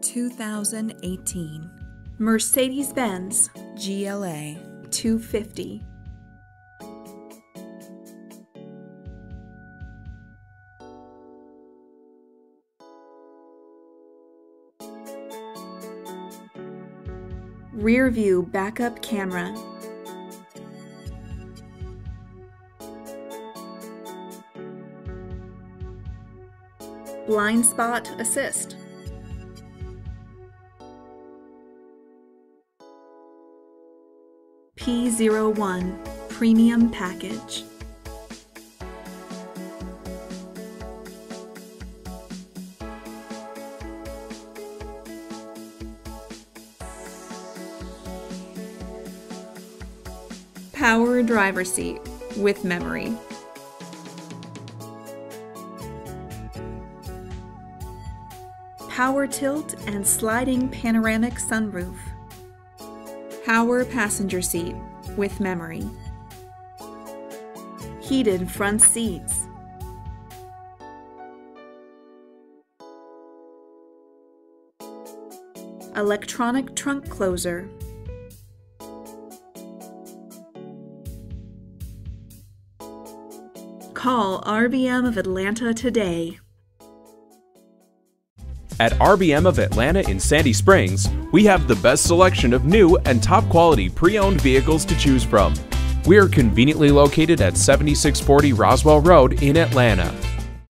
2018 Mercedes-Benz GLA 250. Rear view backup camera. Blind spot assist. P01 premium package. Power driver seat with memory. Power tilt and sliding panoramic sunroof. Power passenger seat with memory. Heated front seats. Electronic trunk closer. Call RBM of Atlanta today. At RBM of Atlanta in Sandy Springs, we have the best selection of new and top quality pre-owned vehicles to choose from. We are conveniently located at 7640 Roswell Road in Atlanta.